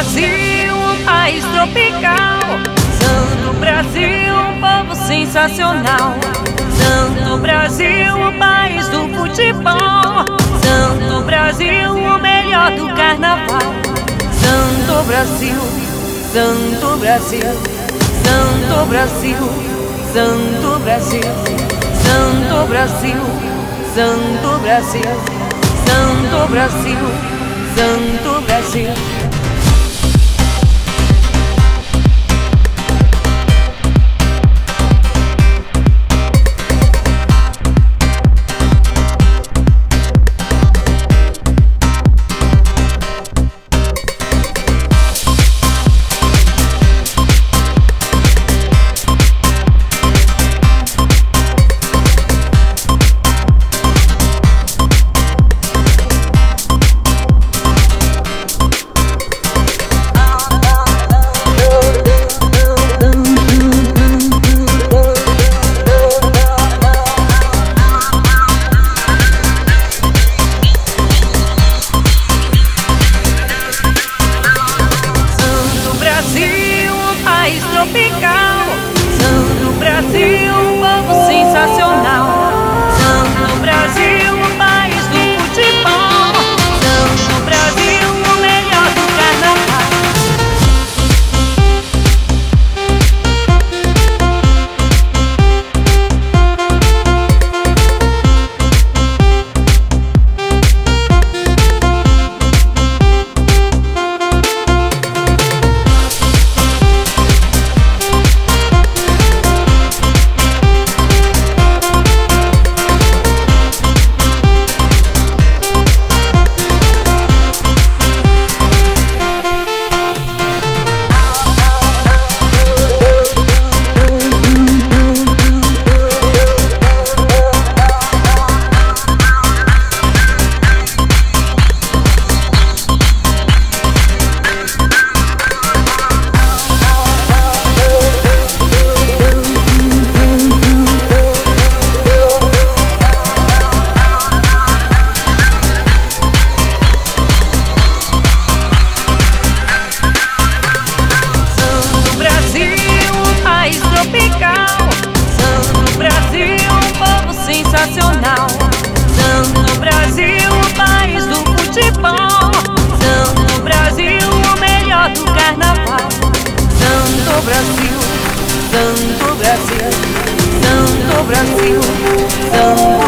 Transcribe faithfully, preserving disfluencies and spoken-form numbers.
Brasil, um país tropical. Santo Brasil, um povo sensacional. Santo Brasil, o país do futebol. Santo Brasil, o melhor do carnaval. Santo Brasil, Santo Brasil, Santo Brasil, Santo Brasil, Santo Brasil, Santo Brasil, Santo Brasil, Santo Brasil. Tropical. Santo Brasil, um povo sensacional. Santo Brasil, um país do futebol. Santo Brasil, o melhor do carnaval. Santo Brasil, um povo sensacional. Santo Brasil, o país do futebol. Santo Brasil, o melhor do carnaval. Santo Brasil, Santo Brasil, Santo Brasil, Santo